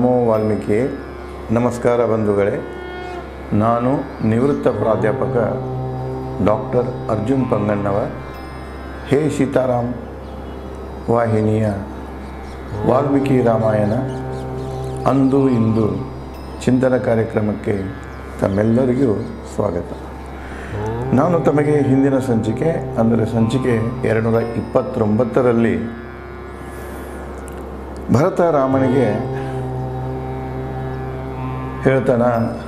ನಮೋ ವಾಲ್ಮೀಕಿ. ನಮಸ್ಕಾರ ಬಂಧುಗಳೇ. ನಾನು ನಿವೃತ್ತ ಪ್ರಾಧ್ಯಾಪಕ ಡಾಕ್ಟರ್ ಅರ್ಜುನ್ ಪಂಗಣ್ಣವರ್. ಹೇ ಸೀತಾರಾಮ್ ವಾಹಿನಿಯ ವಾಲ್ಮೀಕಿ ರಾಮಾಯಣ ಅಂದು ಇಂದು ಚಿಂತನ ಕಾರ್ಯಕ್ರಮಕ್ಕೆ ತಮ್ಮೆಲ್ಲರಿಗೂ ಸ್ವಾಗತ. ನಾನು ತಮಗೆ ಹಿಂದಿನ ಸಂಚಿಕೆ ಅಂದರೆ ಸಂಚಿಕೆ 229ರಲ್ಲಿ ಭರತ ರಾಮನಿಗೆ ಹೇಳ್ತಾನ,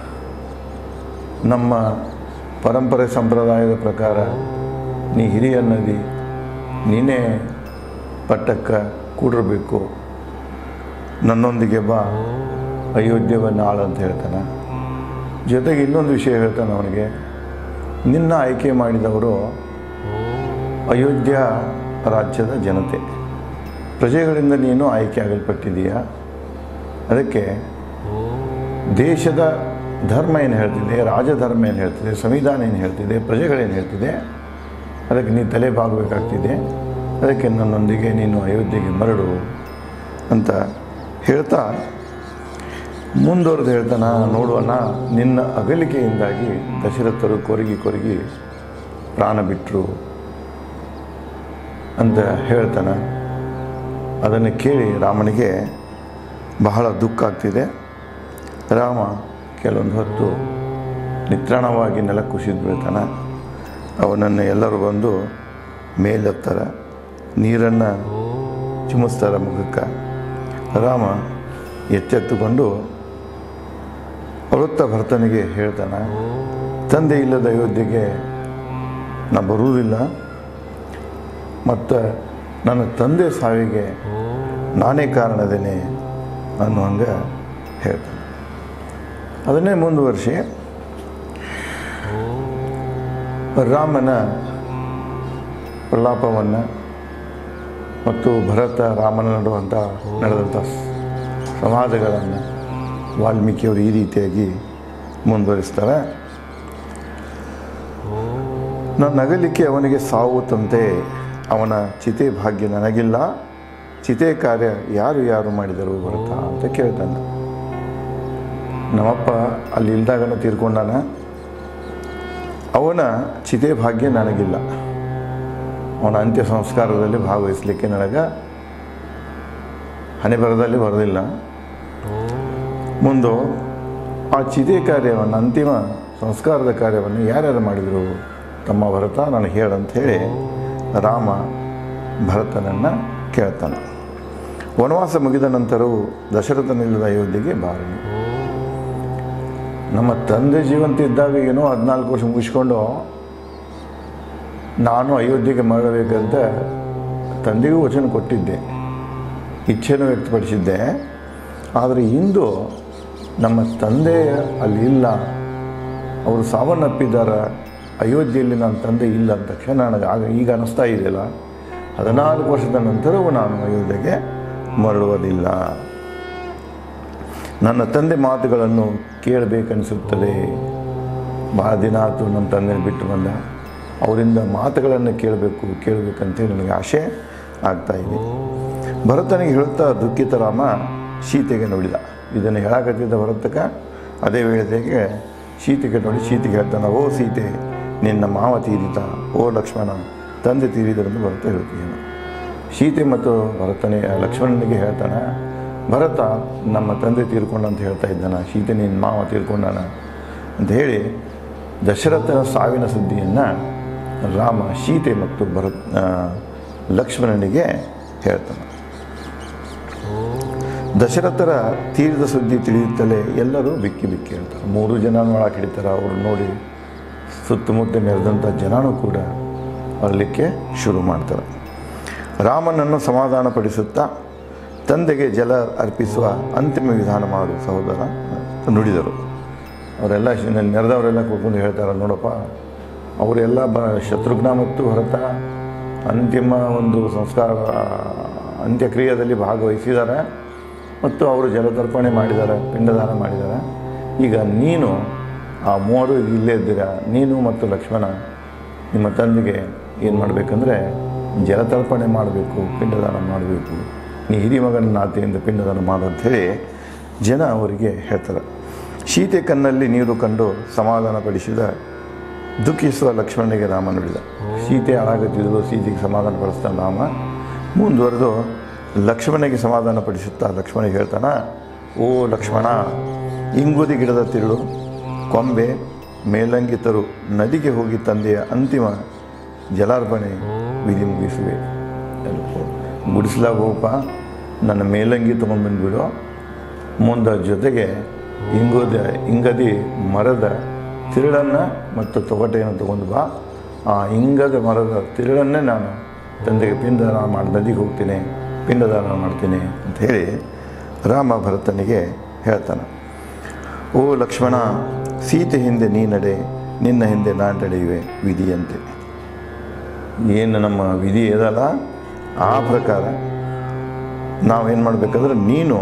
ನಮ್ಮ ಪರಂಪರೆ ಸಂಪ್ರದಾಯದ ಪ್ರಕಾರ ನೀ ಹಿರಿಯನ್ನದಿ, ನೀನೇ ಪಟ್ಟಕ್ಕೆ ಕೂಡಿರಬೇಕು, ನನ್ನೊಂದಿಗೆ ಬಾ, ಅಯೋಧ್ಯವನ್ನು ಆಳು ಅಂತ ಹೇಳ್ತಾನೆ. ಜೊತೆಗೆ ಇನ್ನೊಂದು ವಿಷಯ ಹೇಳ್ತಾನೆ ಅವನಿಗೆ, ನಿನ್ನ ಆಯ್ಕೆ ಮಾಡಿದವರು ಅಯೋಧ್ಯ ರಾಜ್ಯದ ಜನತೆ, ಪ್ರಜೆಗಳಿಂದ ನೀನು ಆಯ್ಕೆ ಆಗಲ್ಪಟ್ಟಿದೀಯ. ಅದಕ್ಕೆ ದೇಶದ ಧರ್ಮ ಏನು ಹೇಳ್ತಿದೆ, ರಾಜಧರ್ಮ ಏನು ಹೇಳ್ತಿದೆ, ಸಂವಿಧಾನ ಏನು ಹೇಳ್ತಿದೆ, ಪ್ರಜೆಗಳೇನು ಹೇಳ್ತಿದೆ, ಅದಕ್ಕೆ ನೀನು ತಲೆ ಬಾಗಬೇಕಾಗ್ತಿದೆ. ಅದಕ್ಕೆ ನನ್ನೊಂದಿಗೆ ನೀನು ಅಯೋಧ್ಯೆಗೆ ಮರಳು ಅಂತ ಹೇಳ್ತಾ ಮುಂದುವರೆದು ಹೇಳ್ತಾನ. ನೋಡೋಣ, ನಿನ್ನ ಅಗಲಿಕೆಯಿಂದಾಗಿ ದಶರಥರು ಕೊರಗಿ ಪ್ರಾಣ ಬಿಟ್ಟರು ಅಂತ ಹೇಳ್ತಾನೆ. ಅದನ್ನು ಕೇಳಿ ರಾಮನಿಗೆ ಬಹಳ ದುಃಖ ಆಗ್ತಿದೆ. ರಾಮ ಕೆಲವೊಂದು ಹೊತ್ತು ನಿತ್ರಾಣವಾಗಿ ನೆಲ ಕುಸಿದು ಬೀಳ್ತಾನೆ. ಅವನನ್ನು ಎಲ್ಲರೂ ಬಂದು ಮೇಲೆತ್ತಾರೆ, ನೀರನ್ನು ಚಿಮ್ಮಿಸ್ತಾರೆ ಮುಖಕ್ಕೆ. ರಾಮ ಎಚ್ಚೆತ್ತುಕೊಂಡು ಅವೃತ್ತ ಭರತನಿಗೆ ಹೇಳ್ತಾನೆ, ತಂದೆ ಇಲ್ಲದ ಅಯೋಧ್ಯೆಗೆ ನಾ ಬರುವುದಿಲ್ಲ, ಮತ್ತು ನನ್ನ ತಂದೆ ಸಾವಿಗೆ ನಾನೇ ಕಾರಣದೇನೆ ಅನ್ನುವಂಗೆ ಹೇಳ್ತಾನೆ. ಅದನ್ನೇ ಮುಂದುವರಿಸಿ ರಾಮನ ಪ್ರಲಾಪವನ್ನು ಮತ್ತು ಭರತ ರಾಮನ ನಡೆದಂಥ ಸಂವಾದಗಳನ್ನು ವಾಲ್ಮೀಕಿಯವರು ಈ ರೀತಿಯಾಗಿ ಮುಂದುವರಿಸ್ತಾರೆ. ನನ್ನ ಅಗಲಿಕೆ ಅವನಿಗೆ ಸಾವು ತಂತೆ, ಅವನ ಚಿತೆ ಭಾಗ್ಯ ನನಗಿಲ್ಲ, ಚಿತೆ ಕಾರ್ಯ ಯಾರು ಮಾಡಿದರು ಭರತ ಅಂತ ಕೇಳ್ತಾನೆ. ನಮ್ಮಪ್ಪ ಅಲ್ಲಿ ಇಲ್ದಾಗನ ತೀರ್ಕೊಂಡಾನ, ಅವನ ಚಿತೆ ಭಾಗ್ಯ ನನಗಿಲ್ಲ, ಅವನ ಅಂತ್ಯ ಸಂಸ್ಕಾರದಲ್ಲಿ ಭಾಗವಹಿಸಲಿಕ್ಕೆ ನನಗೆ ಹಣೆ ಬರದಲ್ಲಿ ಬರೋದಿಲ್ಲ. ಮುಂದೆ ಆ ಚಿತೆ ಕಾರ್ಯವನ್ನು, ಅಂತಿಮ ಸಂಸ್ಕಾರದ ಕಾರ್ಯವನ್ನು ಯಾರ್ಯಾರು ಮಾಡಿದರು ತಮ್ಮ ಭರತ ನನಗೆ ಹೇಳಂತ ಹೇಳಿ ರಾಮ ಭರತನನ್ನು ಕೇಳ್ತಾನೆ. ವನವಾಸ ಮುಗಿದ ನಂತರವೂ ದಶರಥನಿಲ್ಲದ ಅಯೋಧ್ಯೆಗೆ ಬಾರನು. ನಮ್ಮ ತಂದೆ ಜೀವಂತ ಇದ್ದಾಗ ಏನೋ 14 ವರ್ಷ ಮುಗಿಸ್ಕೊಂಡು ನಾನು ಅಯೋಧ್ಯೆಗೆ ಮಾಡಬೇಕಂತ ತಂದೆಗೂ ವಚನ ಕೊಟ್ಟಿದ್ದೆ, ಇಚ್ಛೆನೂ ವ್ಯಕ್ತಪಡಿಸಿದ್ದೆ. ಆದರೆ ಇಂದು ನಮ್ಮ ತಂದೆ ಅಲ್ಲಿ ಇಲ್ಲ, ಅವರು ಸಾವನ್ನಪ್ಪಿದ್ದಾರೆ, ಅಯೋಧ್ಯೆಯಲ್ಲಿ ನನ್ನ ತಂದೆ ಇಲ್ಲ ಅಂತ ತಕ್ಷಣ ನನಗೆ ಈಗ ಅನ್ನಿಸ್ತಾ ಇದೆಯಲ್ಲ, 14 ವರ್ಷದ ನಂತರವೂ ನಾನು ಅಯೋಧ್ಯೆಗೆ ಮರಳುವುದಿಲ್ಲ. ನನ್ನ ತಂದೆ ಮಾತುಗಳನ್ನು ಕೇಳಬೇಕನ್ನಿಸುತ್ತದೆ. ಭಾಳ ದಿನ ಆಯಿತು ನನ್ನ ತಂದೆ ಬಿಟ್ಟು ಬಂದ, ಅವರಿಂದ ಮಾತುಗಳನ್ನು ಕೇಳಬೇಕಂತೇಳಿ ನನಗೆ ಆಸೆ ಆಗ್ತಾಯಿದೆ. ಭರತನಿಗೆ ಹೇಳುತ್ತಾ ದುಃಖಿತ ರಾಮ ಸೀತೆಗೆ ನೋಡಿದ. ಇದನ್ನು ಹೇಳಕತ್ತಿದ್ದ ಭರತಕ್ಕೆ ಅದೇ ವೇಳೆಗೆ ಸೀತೆಗೆ ನೋಡಿ ಸೀತೆಗೆ ಹೇಳ್ತಾನೆ, ಓ ಸೀತೆ, ನಿನ್ನ ಮಾವ ತೀರಿದ, ಓ ಲಕ್ಷ್ಮಣ ತಂದೆ ತೀರಿದರೆಂದು ಭರತ ಹೇಳ್ತೀನ. ಸೀತೆ ಮತ್ತು ಲಕ್ಷ್ಮಣನಿಗೆ ಹೇಳ್ತಾನೆ, ಭರತ ನಮ್ಮ ತಂದೆ ತೀರ್ಕೊಂಡ ಅಂತ ಹೇಳ್ತಾ ಇದ್ದಾನ, ಸೀತೆ ನಿನ್ನ ಮಾವ ತೀರ್ಕೊಂಡಾನ ಅಂತ ಹೇಳಿ ದಶರಥನ ಸಾವಿನ ಸುದ್ದಿಯನ್ನು ರಾಮ ಸೀತೆ ಮತ್ತು ಲಕ್ಷ್ಮಣನಿಗೆ ಹೇಳ್ತಾನೆ. ದಶರಥರ ತೀರಿದ ಸುದ್ದಿ ತಿಳಿಯುತ್ತಲೇ ಎಲ್ಲರೂ ಬಿಕ್ಕಿ ಹೇಳ್ತಾರೆ. 3 ಜನ ಒಳಗೆ ಹಿಡಿತಾರೆ. ಅವರು ನೋಡಿ ಸುತ್ತಮುತ್ತ ನೆರೆದಂಥ ಜನನೂ ಕೂಡ ಅರಲಿಕ್ಕೆ ಶುರು ಮಾಡ್ತಾರೆ. ರಾಮನನ್ನು ಸಮಾಧಾನಪಡಿಸುತ್ತಾ ತಂದೆಗೆ ಜಲ ಅರ್ಪಿಸುವ ಅಂತಿಮ ವಿಧಾನ ಮಾಡು ಸಹೋದರ ನುಡಿದರು. ಅವರೆಲ್ಲ ನೆರೆದವರೆಲ್ಲ ಕೂತ್ಕೊಂಡು ಹೇಳ್ತಾರೆ, ನೋಡಪ್ಪ, ಅವರೆಲ್ಲ ಶತ್ರುಘ್ನ ಮತ್ತು ಭರತ ಅಂತಿಮ ಒಂದು ಸಂಸ್ಕಾರ ಅಂತ್ಯಕ್ರಿಯೆಯಲ್ಲಿ ಭಾಗವಹಿಸಿದ್ದಾರೆ ಮತ್ತು ಅವರು ಜಲತರ್ಪಣೆ ಮಾಡಿದ್ದಾರೆ, ಪಿಂಡದಾನ ಮಾಡಿದ್ದಾರೆ. ಈಗ ನೀನು ಆ 3 ಇಲ್ಲೇ ಇದ್ದೀರಾ, ನೀನು ಮತ್ತು ಲಕ್ಷ್ಮಣ ನಿಮ್ಮ ತಂದೆಗೆ ಏನು ಮಾಡಬೇಕಂದ್ರೆ ಜಲತರ್ಪಣೆ ಮಾಡಬೇಕು, ಪಿಂಡದಾನ ಮಾಡಬೇಕು, ನೀ ಹಿರಿಯ ಮಗನ ನಾತೆಯಿಂದ ಪಿಂಡದಾನ ಮಾಡು ಅಂಥೇಳಿ ಜನ ಅವರಿಗೆ ಹೇಳ್ತಾರೆ. ಸೀತೆ ಕಣ್ಣಲ್ಲಿ ನೀರು ಕಂಡು ಸಮಾಧಾನಪಡಿಸಿದ ದುಃಖಿಸುವ ಲಕ್ಷ್ಮಣನಿಗೆ ರಾಮ ನುಡಿದ. ಸೀತೆ ಹಾಳಾಗುತ್ತಿದ್ದರು, ಸೀತೆಗೆ ಸಮಾಧಾನ ಪಡಿಸ್ತಾನೆ ರಾಮ. ಮುಂದುವರೆದು ಲಕ್ಷ್ಮಣನಿಗೆ ಸಮಾಧಾನ ಪಡಿಸುತ್ತಾ ಲಕ್ಷ್ಮಣಿಗೆ ಹೇಳ್ತಾನೆ, ಓ ಲಕ್ಷ್ಮಣ, ಇಂಗುದಿ ಗಿಡದ ತಿರುಳು ಕೊಂಬೆ ಮೇಲಂಗಿ ತರು, ನದಿಗೆ ಹೋಗಿ ತಂದೆಯ ಅಂತಿಮ ಜಲಾರ್ಪಣೆ ವಿಧಿ ಮುಗಿಸುವೆ. ಗುಡಿಸ್ಲಾಗ ಹೋಗಪ್ಪ, ನನ್ನ ಮೇಲಂಗಿ ತೊಗೊಂಡ್ಬಂದ್ಬಿಡು, ಮುಂದೆ ಜೊತೆಗೆ ಇಂಗದಿ ಮರದ ತಿರುಳನ್ನು ಮತ್ತು ತೊಗಟೆಯನ್ನು ತೊಗೊಂಡು ಬಾ. ಆ ಇಂಗದ ಮರದ ತಿರುಳನ್ನೇ ನಾನು ತಂದೆಗೆ ಪಿಂಡದಾನ ಮಾಡಿ ನದಿಗೆ ಹೋಗ್ತೀನಿ, ಪಿಂಡದಾನ ಮಾಡ್ತೀನಿ ಅಂತ ಹೇಳಿ ರಾಮ ಭರತನಿಗೆ ಹೇಳ್ತಾನೆ. ಓ ಲಕ್ಷ್ಮಣ, ಸೀತೆ ಹಿಂದೆ ನೀ ನಡೆ, ನಿನ್ನ ಹಿಂದೆ ನಾನು ನಡೆಯುವೆ ವಿಧಿಯಂತೆ. ಏನು ನಮ್ಮ ವಿಧಿ ಇದಲ್ಲ ಆ ಪ್ರಕಾರ ನಾವೇನು ಮಾಡಬೇಕಂದ್ರೆ, ನೀನು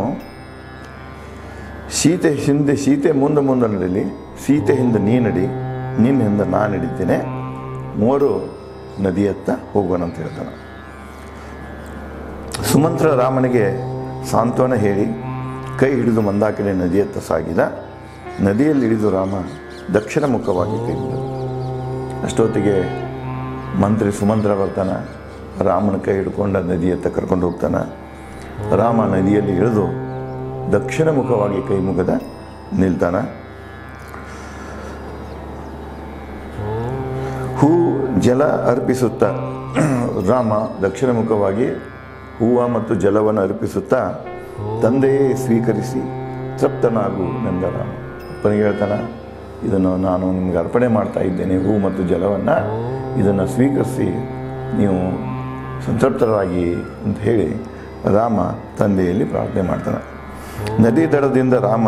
ಸೀತೆ ಮುಂದೆ ನಡೀಲಿ, ಸೀತೆ ಹಿಂದೆ ನೀ ನಡಿ, ನಿನ್ನ ಹಿಂದೆ ನಾನು ನಡೀತೇನೆ, ಮೂವರು ನದಿಯತ್ತ ಹೋಗೋಣ ಅಂತ ಹೇಳ್ತಾನೆ. ಸುಮಂತ್ರ ರಾಮನಿಗೆ ಸಾಂತ್ವನ ಹೇಳಿ ಕೈ ಹಿಡಿದು ಮಂದಾಕಿನಿ ನದಿಯತ್ತ ಸಾಗಿದ. ನದಿಯಲ್ಲಿ ಇಳಿದು ರಾಮ ದಕ್ಷಿಣ ಮುಖವಾಗಿ ಕೈ ಹಿಡಿದ. ಅಷ್ಟೊತ್ತಿಗೆ ಮಂತ್ರಿ ಸುಮಂತ್ರ ಬರ್ತಾನೆ, ರಾಮನ ಕೈ ಹಿಡ್ಕೊಂಡ ನದಿಯತ್ತ ಕರ್ಕೊಂಡು ಹೋಗ್ತಾನೆ. ರಾಮ ನದಿಯಲ್ಲಿ ಇಳಿದು ದಕ್ಷಿಣ ಮುಖವಾಗಿ ಕೈ ಮುಗದ ನಿಲ್ತಾನೆ. ಹೂ ಜಲ ಅರ್ಪಿಸುತ್ತಾ ರಾಮ ದಕ್ಷಿಣ ಮುಖವಾಗಿ ಹೂವು ಮತ್ತು ಜಲವನ್ನು ಅರ್ಪಿಸುತ್ತಾ, ತಂದೆಯೇ ಸ್ವೀಕರಿಸಿ ತೃಪ್ತನಾಗು ನೆಂದ ರಾಮ. ಅಪ್ಪನಿಗೆ ಹೇಳ್ತಾನೆ, ಇದನ್ನು ನಾನು ನಿಮಗೆ ಅರ್ಪಣೆ ಮಾಡ್ತಾ ಇದ್ದೇನೆ, ಹೂ ಮತ್ತು ಜಲವನ್ನು, ಇದನ್ನು ಸ್ವೀಕರಿಸಿ ನೀವು ಸಂತೃಪ್ತರಾಗಿ ಅಂತ ಹೇಳಿ ರಾಮ ತಂದೆಯಲ್ಲಿ ಪ್ರಾರ್ಥನೆ ಮಾಡ್ತಾನೆ. ನದಿ ದಡದಿಂದ ರಾಮ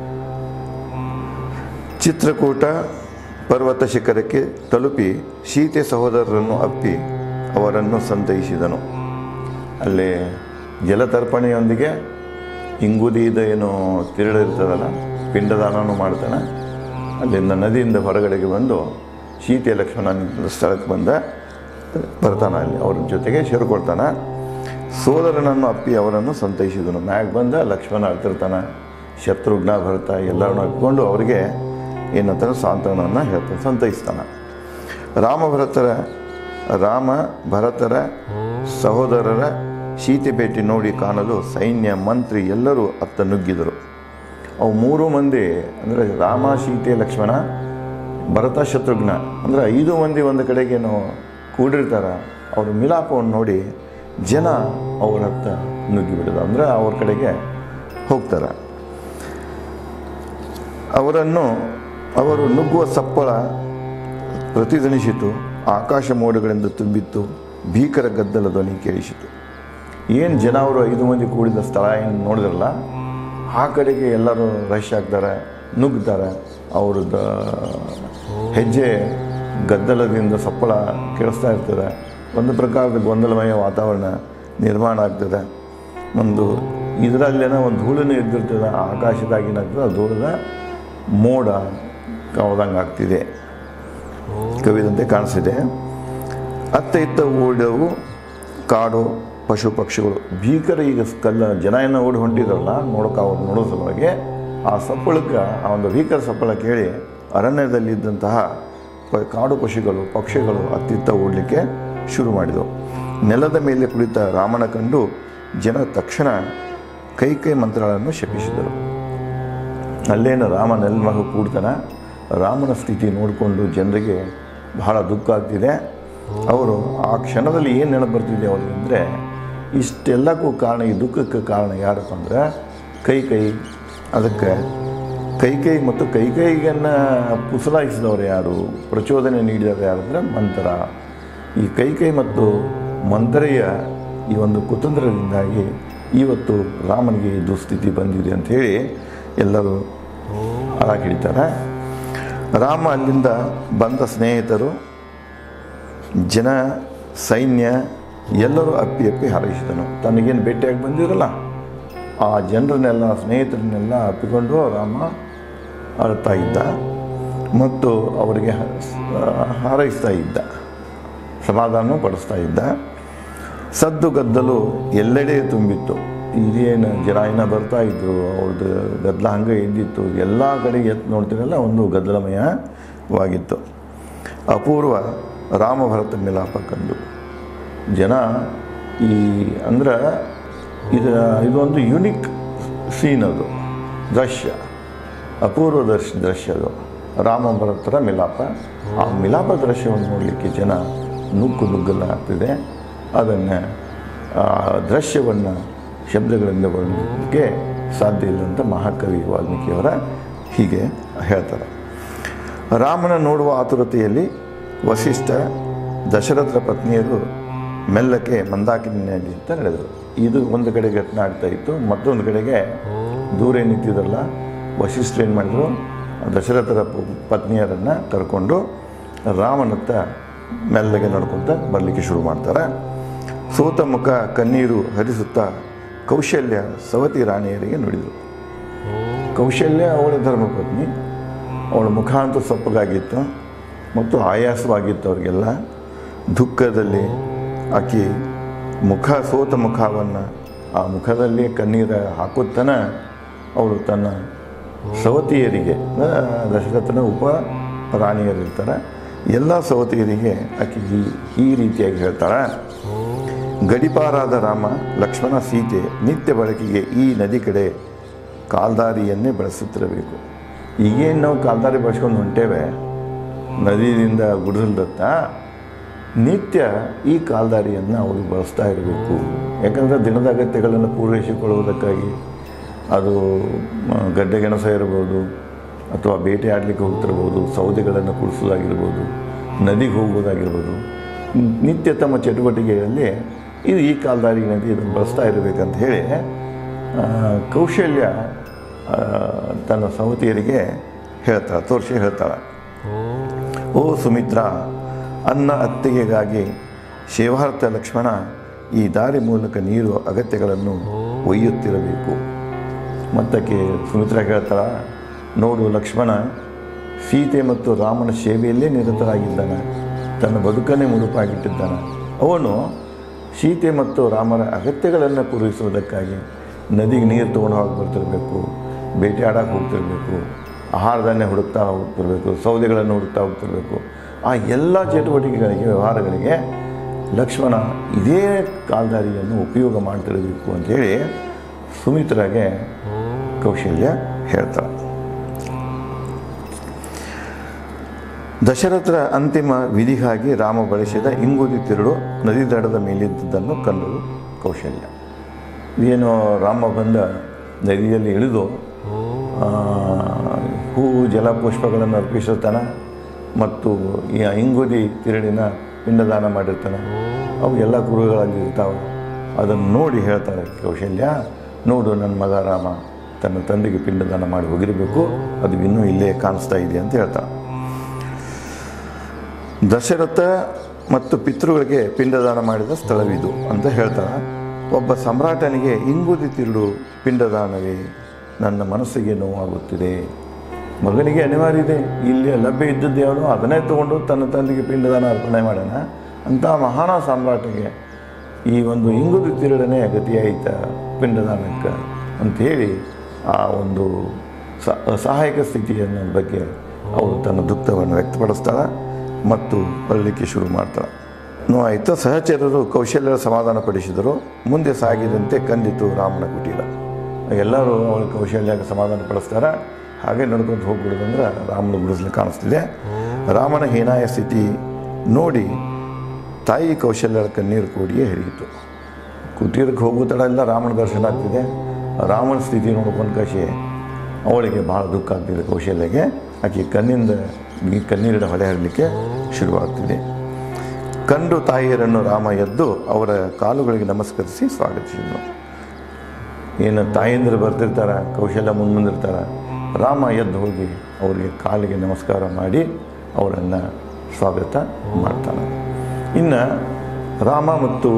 ಚಿತ್ರಕೂಟ ಪರ್ವತ ಶಿಖರಕ್ಕೆ ತಲುಪಿ ಸೀತೆ ಸಹೋದರರನ್ನು ಅಪ್ಪಿ ಅವರನ್ನು ಸಂತೈಸಿದನು. ಅಲ್ಲಿ ಜಲತರ್ಪಣೆಯೊಂದಿಗೆ ಇಂಗುದಿದ ಏನು ತಿರುಳಿರ್ತದಲ್ಲ, ಪಿಂಡದಾನನೂ ಮಾಡ್ತಾನೆ. ಅಲ್ಲಿಂದ ನದಿಯಿಂದ ಹೊರಗಡೆಗೆ ಬಂದು ಸೀತೆ ಲಕ್ಷ್ಮಣನ ಸ್ಥಳಕ್ಕೆ ಬರ್ತಾನೆ. ಅಲ್ಲಿ ಅವ್ರ ಜೊತೆಗೆ ಸೇರಿಕೊಳ್ತಾನೆ. ಸೋದರನನ್ನು ಅಪ್ಪಿ ಅವರನ್ನು ಸಂತೈಸಿದನು. ಮ್ಯಾಗ ಬಂದ ಲಕ್ಷ್ಮಣ ಅಳ್ತಿರ್ತಾನೆ, ಶತ್ರುಘ್ನ ಭರತ ಎಲ್ಲರನ್ನು ಅಪ್ಪಿಕೊಂಡು ಅವರಿಗೆ ಏನಂತಾರೆ ಸಾಂತ್ವನವನ್ನು ಹೇಳ್ತಾನೆ, ಸಂತೈಸ್ತಾನೆ. ರಾಮ ಭರತರ ಸಹೋದರರ ಸೀತೆ ಭೇಟಿ ನೋಡಿ ಕಾಣಲು ಸೈನ್ಯ ಮಂತ್ರಿ ಎಲ್ಲರೂ ಅತ್ತ ನುಗ್ಗಿದರು. ಅವು 3 ಮಂದಿ ಅಂದರೆ ರಾಮ, ಸೀತೆ, ಲಕ್ಷ್ಮಣ, ಭರತ, ಶತ್ರುಘ್ನ ಅಂದರೆ 5 ಮಂದಿ ಒಂದು ಕಡೆಗೇನು ಕೂಡಿರ್ತಾರೆ. ಅವ್ರ ಮಿಲಾಪವನ್ನು ನೋಡಿ ಜನ ಅವ್ರ ಹತ್ತ ನುಗ್ಗಿಬಿಡೋದು, ಅಂದರೆ ಅವ್ರ ಕಡೆಗೆ ಹೋಗ್ತಾರೆ. ಅವರು ನುಗ್ಗುವ ಸಪ್ಪಳ ಪ್ರತಿಧ್ವನಿಸಿತು. ಆಕಾಶ ಮೋಡಗಳಿಂದ ತುಂಬಿತ್ತು. ಭೀಕರ ಗದ್ದಲ ಧ್ವನಿ ಕೇಳಿಸಿತು. ಏನು ಜನ ಅವರು 5 ಮಂದಿ ಕೂಡಿದ ಸ್ಥಳ ಏನು ನೋಡಿದ್ರಲ್ಲ, ಆ ಕಡೆಗೆ ಎಲ್ಲರೂ ರಶ್ ಆಗ್ತಾರೆ, ನುಗ್ತಾರೆ. ಅವ್ರದ್ದು ಹೆಜ್ಜೆ ಗದ್ದಲದಿಂದ ಸಪ್ಪಳ ಕೇಳಿಸ್ತಾ ಇರ್ತದೆ. ಒಂದು ಪ್ರಕಾರದ ಗೊಂದಲಮಯ ವಾತಾವರಣ ನಿರ್ಮಾಣ ಆಗ್ತದೆ. ಇದರಲ್ಲೇನೋ ಒಂದು ಧೂಳನ್ನು ಎದ್ದಿರ್ತದೆ. ಆಕಾಶದಾಗೇನಾಗ್ತದೆ, ಆ ಧೂಳದ ಮೋಡ ಕವದಂಗೆ ಆಗ್ತಿದೆ, ಕವಿದಂತೆ ಕಾಣಿಸಿದೆ. ಅತ್ತ ಇತ್ತ ಓಡವು ಕಾಡು ಪಶು ಪಕ್ಷಿಗಳು ಭೀಕರ. ಈಗ ಜನ ಏನೋ ಓಡಿ ಹೊಂಟಿದ್ರಲ್ಲ ಅವ್ರು ನೋಡೋ ಸಲುವಾಗಿ ಆ ಸಪ್ಪಳಕ್ಕೆ, ಆ ಒಂದು ಭೀಕರ ಸಪ್ಪಳ ಕೇಳಿ ಅರಣ್ಯದಲ್ಲಿದ್ದಂತಹ ಕಾಡು ಪಕ್ಷಿಗಳು ಅತ್ತಿತ್ತ ಓಡಲಿಕ್ಕೆ ಶುರು ಮಾಡಿದವು. ನೆಲದ ಮೇಲೆ ಕುಳಿತ ರಾಮನ ಕಂಡು ಜನ ತಕ್ಷಣ ಕೈ ಮಂತ್ರಗಳನ್ನು ಶಪಿಸಿದರು. ಅಲ್ಲೇನು ರಾಮ ನೆಲಮಗ ಕೂಡ್ತಾನೆ. ರಾಮನ ಸ್ಥಿತಿ ನೋಡಿಕೊಂಡು ಜನರಿಗೆ ಬಹಳ ದುಃಖ ಆಗ್ತಿದೆ. ಅವರು ಆ ಕ್ಷಣದಲ್ಲಿ ಏನು ನೆನಪು ಬರ್ತಿದೆ ಅವ್ರಿಗೆ ಅಂದರೆ, ಇಷ್ಟೆಲ್ಲಕ್ಕೂ ಕಾರಣ, ಈ ದುಃಖಕ್ಕೆ ಕಾರಣ ಯಾರಪ್ಪ ಅಂದರೆ ಅದಕ್ಕೆ ಮತ್ತು ಕೈಕೈಯನ್ನು ಪುಸಲಾಯಿಸಿದವರು ಯಾರು, ಪ್ರಚೋದನೆ ನೀಡಿದವರು ಯಾರು ಅಂದರೆ ಮಂತ್ರ. ಈ ಕೈಕೈ ಮತ್ತು ಮಂತ್ರೆಯ ಈ ಒಂದು ಕುತಂತ್ರದಿಂದಾಗಿ ಇವತ್ತು ರಾಮನಿಗೆ ಈ ದುಸ್ಥಿತಿ ಬಂದಿದೆ ಅಂಥೇಳಿ ಎಲ್ಲರೂ ಹಿಡಿತಾರೆ. ರಾಮ ಅಲ್ಲಿಂದ ಬಂದ ಸ್ನೇಹಿತರು, ಜನ, ಸೈನ್ಯ ಎಲ್ಲರೂ ಅಪ್ಪಿ ಹಾರೈಸಿದನು. ತನಗೇನು ಭೇಟಿಯಾಗಿ ಬಂದಿರಲ್ಲ ಆ ಜನರನ್ನೆಲ್ಲ, ಸ್ನೇಹಿತರನ್ನೆಲ್ಲ ಅಪ್ಪಿಕೊಂಡು ರಾಮ ಅಳ್ತಾ ಇದ್ದ ಮತ್ತು ಅವರಿಗೆ ಹಾರೈಸ್ತಾ ಇದ್ದ, ಸಮಾಧಾನ ಪಡಿಸ್ತಾ ಇದ್ದ. ಸದ್ದು ಗದ್ದಲು ಎಲ್ಲೆಡೆ ತುಂಬಿತ್ತು. ಇದೇನು ಜನ ಇನ್ನೂ ಬರ್ತಾಯಿದ್ರು, ಅವ್ರದ್ದು ಗದ್ದಲ ಹಂಗೆ ಇದ್ದಿತ್ತು. ಎಲ್ಲ ಕಡೆ ಎತ್ತು ನೋಡ್ತೀರಲ್ಲ, ಒಂದು ಗದ್ದಲಮಯವಾಗಿತ್ತು. ಅಪೂರ್ವ ರಾಮಭರತ ಮಿಲಾಪ ಕಂಡು ಜನ ಅಂದ್ರೆ ಇದೊಂದು ಯುನಿಕ್ ಸೀನ್, ಅದು ದೃಶ್ಯ, ಅಪೂರ್ವ ದೃಶ್ಯ ಅದು ರಾಮಭರತರ ಮಿಲಾಪ. ಆ ಮಿಲಾಪ ದೃಶ್ಯವನ್ನು ನೋಡಲಿಕ್ಕೆ ಜನ ನುಗ್ಗಲಾಗ್ತಿದೆ. ಅದನ್ನು ದೃಶ್ಯವನ್ನು ಶಬ್ದಗಳಿಂದ ವರ್ಣಿಸಲಿಕ್ಕೆ ಸಾಧ್ಯ ಇಲ್ಲ ಅಂತ ಮಹಾಕವಿ ವಾಲ್ಮೀಕಿಯವರ ಹೀಗೆ ಹೇಳ್ತಾರೆ. ರಾಮನ ನೋಡುವ ಆತುರತೆಯಲ್ಲಿ ವಸಿಷ್ಠ ದಶರಥರ ಪತ್ನಿಯರು ಮೆಲ್ಲಕ್ಕೆ ಮಂದಾಕಿನಿಯಲ್ಲಿ ಅಂತ ನಡೆದರು. ಇದು ಒಂದು ಕಡೆ ಘಟನೆ ಆಗ್ತಾಯಿತ್ತು. ಮತ್ತೊಂದು ಕಡೆಗೆ ದೂರ ನಿಂತಿದ್ರಲ್ಲ ವಸಿಷ್ಠ ಏನು ಮಾಡಿದರು, ದಶರಥರ ಪತ್ನಿಯರನ್ನು ಕರ್ಕೊಂಡು ರಾಮನತ್ತ ಮೆಲ್ಲಗೆ ನಡ್ಕೊತ ಬರಲಿಕ್ಕೆ ಶುರು ಮಾಡ್ತಾರೆ. ಸೋತ ಮುಖ ಕಣ್ಣೀರು ಹರಿಸುತ್ತಾ ಕೌಶಲ್ಯ ಸವತಿ ರಾಣಿಯರಿಗೆ ನುಡಿದರು. ಕೌಶಲ್ಯ ಅವಳ ಧರ್ಮಪತ್ನಿ, ಅವಳ ಮುಖ ಅಂತೂ ಸಪ್ಪಗಾಗಿತ್ತು ಮತ್ತು ಆಯಾಸವಾಗಿತ್ತು ಅವರಿಗೆಲ್ಲ. ದುಃಖದಲ್ಲಿ ಆಕೆ ಸೋತ ಮುಖವನ್ನು ಆ ಮುಖದಲ್ಲಿ ಕಣ್ಣೀರು ಹಾಕುತ್ತಾನೆ ಅವಳು ತನ್ನ ಸವತಿಯರಿಗೆ, ದಶರಥನ ಉಪ ರಾಣಿಯರಿರ್ತಾರೆ, ಎಲ್ಲ ಸವತಿಯರಿಗೆ ಆಕೆ ಈ ರೀತಿಯಾಗಿ ಹೇಳ್ತಾಳೆ. ಗಡಿಪಾರಾದ ರಾಮ ಲಕ್ಷ್ಮಣ ಸೀತೆ ನಿತ್ಯ ಬಳಕೆಗೆ ಈ ನದಿ ಕಡೆ ಕಾಲ್ದಾರಿಯನ್ನೇ ಬಳಸುತ್ತಿರಬೇಕು. ಈಗೇನು ನಾವು ಕಾಲ್ದಾರಿ ಬಳಸ್ಕೊಂಡು ಹೊಂಟೇವೆ ನದಿಯಿಂದ ಗುಡಿಸಲ್ದತ್ತ, ನಿತ್ಯ ಈ ಕಾಲ್ದಾರಿಯನ್ನು ಅವರು ಬಳಸ್ತಾ ಇರಬೇಕು. ಯಾಕಂದರೆ ದಿನದ ಅಗತ್ಯಗಳನ್ನು ಪೂರೈಸಿಕೊಳ್ಳುವುದಕ್ಕಾಗಿ, ಅದು ಗಡ್ಡೆಗೆಣಸ ಇರ್ಬೋದು ಅಥವಾ ಬೇಟೆ ಆಡಲಿಕ್ಕೆ ಹೋಗ್ತಿರ್ಬೋದು, ಸೌದೆಗಳನ್ನು ಕುಡಿಸೋದಾಗಿರ್ಬೋದು, ನದಿಗೆ ಹೋಗೋದಾಗಿರ್ಬೋದು, ನಿತ್ಯ ತಮ್ಮ ಚಟುವಟಿಕೆಗಳಲ್ಲಿ ಈ ಕಾಲ್ದಾರಿ ನದಿ ಇದನ್ನು ಬಳಸ್ತಾ ಇರಬೇಕಂತ ಹೇಳಿ ಕೌಶಲ್ಯ ತನ್ನ ಸವತಿಯರಿಗೆ ತೋರಿಸಿ ಹೇಳ್ತಾಳೆ. ಓ ಸುಮಿತ್ರ, ಅನ್ನ ಅತ್ತಿಗೆಗಾಗಿ ಶಿವಾರ್ಥ ಲಕ್ಷ್ಮಣ ಈ ದಾರಿ ಮೂಲಕ ನೀರು ಅಗತ್ಯಗಳನ್ನು ಒಯ್ಯುತ್ತಿರಬೇಕು. ಮತ್ತಕ್ಕೆ ಸುಮಿತ್ರ ಹೇಳ್ತಾಳ, ನೋಡು ಲಕ್ಷ್ಮಣ ಸೀತೆ ಮತ್ತು ರಾಮನ ಸೇವೆಯಲ್ಲೇ ನಿರತರಾಗಿದ್ದಾನೆ, ತನ್ನ ಬದುಕನ್ನೇ ಮುಡುಪಾಗಿಟ್ಟಿದ್ದಾನೆ. ಅವನು ಸೀತೆ ಮತ್ತು ರಾಮನ ಅಗತ್ಯಗಳನ್ನು ಪೂರೈಸುವುದಕ್ಕಾಗಿ ನದಿಗೆ ನೀರು ತೊಗೊಂಡು ಹೋಗಿ ಬರ್ತಿರಬೇಕು, ಬೇಟೆ ಆಡೋಕ್ಕೆ ಹೋಗ್ತಿರಬೇಕು, ಆಹಾರಧಾನ್ಯ ಹುಡುಕ್ತಾ ಹೋಗ್ತಿರಬೇಕು, ಸೌದೆಗಳನ್ನು ಹುಡುಕ್ತಾ ಹೋಗ್ತಿರಬೇಕು. ಆ ಎಲ್ಲ ಚಟುವಟಿಕೆಗಳಿಗೆ, ವ್ಯವಹಾರಗಳಿಗೆ ಲಕ್ಷ್ಮಣ ಇದೇ ಕಾಲ್ದಾರಿಯನ್ನು ಉಪಯೋಗ ಮಾಡ್ತಿರಬೇಕು ಅಂಥೇಳಿ ಸುಮಿತ್ರಾಗೆ ಕೌಶಲ್ಯ ಹೇಳ್ತಾಳೆ. ದಶರಥರ ಅಂತಿಮ ವಿಧಿಗಾಗಿ ರಾಮ ಬಳಸಿದ ಇಂಗುದಿ ತಿರುಳು ನದಿ ದಡದ ಮೇಲಿದ್ದದ್ದನ್ನು ಕಂಡಳು ಕೌಶಲ್ಯ. ಏನು ರಾಮ ಬಂದ ನದಿಯಲ್ಲಿ ಇಳಿದು ಹೂವು ಜಲಪುಷ್ಪಗಳನ್ನು ಅರ್ಪಿಸುತ್ತಾನೆ ಮತ್ತು ಈ ಇಂಗುದಿ ತಿರುಳಿನ ಪಿಂಡದಾನ ಮಾಡಿರ್ತಾನೆ. ಅವು ಎಲ್ಲ ಕುರುಗಳಾಗಿರ್ತಾವೆ. ಅದನ್ನು ನೋಡಿ ಹೇಳ್ತಾಳೆ ಕೌಶಲ್ಯ, ನೋಡು ನನ್ನ ಮಗ ರಾಮ ತನ್ನ ತಂದೆಗೆ ಪಿಂಡದಾನ ಮಾಡಿ ಹೋಗಿರಬೇಕು, ಅದು ಇನ್ನೂ ಇಲ್ಲೇ ಕಾಣಿಸ್ತಾ ಇದೆ ಅಂತ ಹೇಳ್ತಾಳೆ. ದಶರಥ ಮತ್ತು ಪಿತೃಗಳಿಗೆ ಪಿಂಡದಾನ ಮಾಡಿದ ಸ್ಥಳವಿದು ಅಂತ ಹೇಳ್ತಾಳೆ. ಒಬ್ಬ ಸಮ್ರಾಟನಿಗೆ ಇಂಗುದಿ ತಿರುಳು ಪಿಂಡದಾನವೇ ನನ್ನ ಮನಸ್ಸಿಗೆ ನೋವಾಗುತ್ತಿದೆ. ಮಗನಿಗೆ ಅನಿವಾರ್ಯ ಇದೆ, ಇಲ್ಲಿ ಲಭ್ಯ ಇದ್ದದ್ದು ಯಾವುದು ಅದನ್ನೇ ತೊಗೊಂಡು ತನ್ನ ತಂದೆಗೆ ಪಿಂಡದಾನ ಅರ್ಪಣೆ ಮಾಡೋಣ ಅಂಥ ಮಹಾನ ಸಾಮ್ರಾಟಿಗೆ ಈ ಒಂದು ಇಂಗುದಿ ತಿರುಳನೇ ಗತಿಯಾಯಿತ ಪಿಂಡದಾನಕ್ಕೆ ಅಂಥೇಳಿ ಆ ಒಂದು ಸಹಾಯಕ ಸ್ಥಿತಿಯನ್ನು ಬಗ್ಗೆ ಅವಳು ತನ್ನ ದುಃಖವನ್ನು ವ್ಯಕ್ತಪಡಿಸ್ತಾಳೆ ಮತ್ತು ಬರಲಿಕ್ಕೆ ಶುರು ಮಾಡ್ತಾಳೆ. ಆಯಿತು. ಸಹಚರರು ಕೌಶಲ್ಯರ ಸಮಾಧಾನಪಡಿಸಿದರು. ಮುಂದೆ ಸಾಗಿದಂತೆ ಕಂದಿತು ರಾಮನ ಕುಟೀರ. ಎಲ್ಲರೂ ಅವಳು ಕೌಶಲ್ಯಕ್ಕೆ ಸಮಾಧಾನ ಪಡಿಸ್ತಾರೆ. ಹಾಗೆ ನಡ್ಕೊಂಡು ಹೋಗ್ಬಿಡೋದಂದ್ರೆ ರಾಮನ ಗುಡಿಸ್ಲಿಕ್ಕೆ ಕಾಣಿಸ್ತಿದೆ. ರಾಮನ ಹೀನಾಯ ಸ್ಥಿತಿ ನೋಡಿ ತಾಯಿ ಕೌಶಲ್ಯರ ಕಣ್ಣೀರು ಕೋಡಿಯೇ ಹರಿಯಿತು. ಕುಟೀರಕ್ಕೆ ಹೋಗೋ ತಡ ಎಲ್ಲ ರಾಮನ ದರ್ಶನ ಆಗ್ತಿದೆ. ರಾಮನ ಸ್ಥಿತಿ ನೋಡ್ಕೊಂಡು ಕಾಶಿ ಅವಳಿಗೆ ಭಾಳ ದುಃಖ ಆಗ್ತಿದೆ. ಕೌಶಲ್ಯಗೆ ಆಕೆ ಕಣ್ಣೀರಿನ ಹೊಳೆ ಹರಿಲಿಕ್ಕೆ ಶುರುವಾಗ್ತಿದೆ. ಕಂಡು ತಾಯಿಯರನ್ನು ರಾಮ ಎದ್ದು ಅವರ ಕಾಲುಗಳಿಗೆ ನಮಸ್ಕರಿಸಿ ಸ್ವಾಗತಿಸಿದನು. ಏನು ತಾಯಂದಿರು ಬರ್ತಿರ್ತಾರೆ, ಕೌಶಲ್ಯ ಮುಂದಿರ್ತಾರೆ, ರಾಮ ಎದ್ದು ಹೋಗಿ ಅವರಿಗೆ ಕಾಲಿಗೆ ನಮಸ್ಕಾರ ಮಾಡಿ ಅವರನ್ನು ಸ್ವಾಗತ ಮಾಡ್ತಾನೆ. ಇನ್ನು ರಾಮ ಮತ್ತು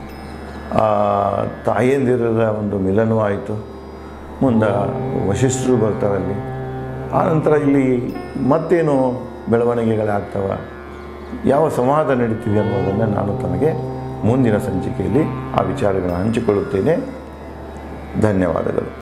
ತಾಯಂದಿರ ಒಂದು ಮಿಲನವೂ ಆಯಿತು. ಮುಂದೆ ವಶಿಷ್ಠರು ಬರ್ತಾರಲ್ಲಿ. ಆನಂತರ ಇಲ್ಲಿ ಮತ್ತೇನು ಬೆಳವಣಿಗೆಗಳಾಗ್ತವೆ, ಯಾವ ಸಂವಾದ ನಡೀತಿದೆ ಅನ್ನೋದನ್ನು ನಾನು ತಮಗೆ ಮುಂದಿನ ಸಂಚಿಕೆಯಲ್ಲಿ ಆ ವಿಚಾರಗಳನ್ನು ಹಂಚಿಕೊಳ್ಳುತ್ತೇನೆ. ಧನ್ಯವಾದಗಳು.